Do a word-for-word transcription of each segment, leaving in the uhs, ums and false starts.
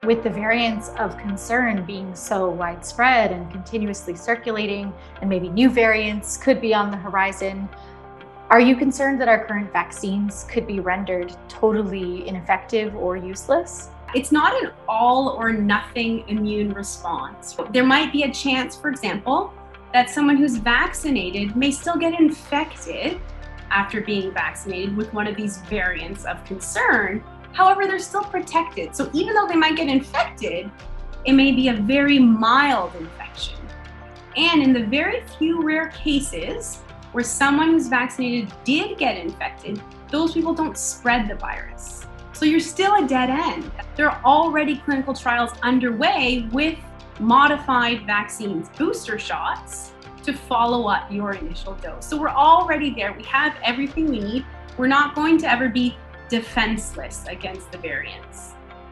With the variants of concern being so widespread and continuously circulating, and maybe new variants could be on the horizon, are you concerned that our current vaccines could be rendered totally ineffective or useless? It's not an all or nothing immune response. There might be a chance, for example, that someone who's vaccinated may still get infected after being vaccinated with one of these variants of concern. However, they're still protected. So even though they might get infected, it may be a very mild infection. And in the very few rare cases where someone who's vaccinated did get infected, those people don't spread the virus. So you're still a dead end. There are already clinical trials underway with modified vaccines, booster shots, to follow up your initial dose. So we're already there. We have everything we need. We're not going to ever be defenseless against the variants.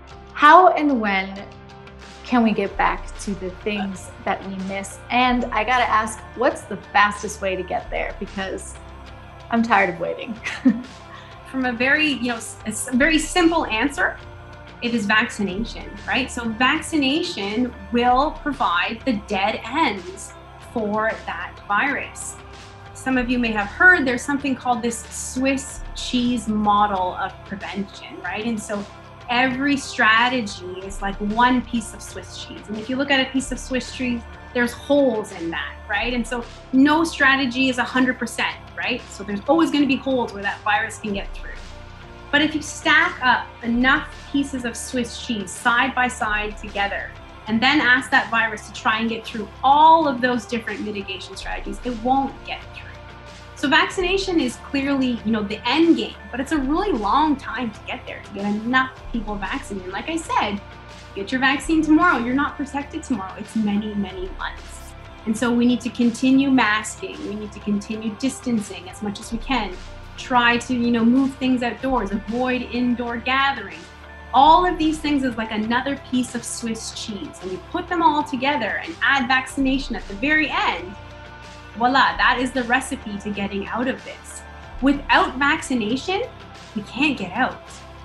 How and when can we get back to the things that we miss? And I gotta ask, what's the fastest way to get there? Because I'm tired of waiting. From a very, you know, a very simple answer, it is vaccination, right? So vaccination will provide the dead ends for that virus. Some of you may have heard there's something called this Swiss cheese model of prevention, right? And so every strategy is like one piece of Swiss cheese. And if you look at a piece of Swiss cheese, there's holes in that, right? And so no strategy is one hundred percent, right? So there's always going to be holes where that virus can get through. But if you stack up enough pieces of Swiss cheese side by side together, and then ask that virus to try and get through all of those different mitigation strategies, it won't get through. So vaccination is clearly, you know, the end game, but it's a really long time to get there, to get enough people vaccinated. Like I said, get your vaccine tomorrow, you're not protected tomorrow. It's many, many months. And so we need to continue masking. We need to continue distancing as much as we can. Try to, you know, move things outdoors, avoid indoor gatherings. All of these things is like another piece of Swiss cheese. And you put them all together and add vaccination at the very end, voila, that is the recipe to getting out of this. Without vaccination, we can't get out.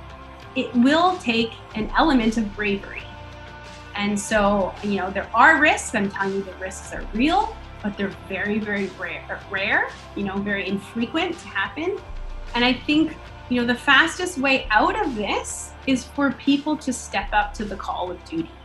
It will take an element of bravery. And so, you know, there are risks. I'm telling you the risks are real, but they're very, very rare, rare, you know, very infrequent to happen. And I think, you know, the fastest way out of this is for people to step up to the call of duty.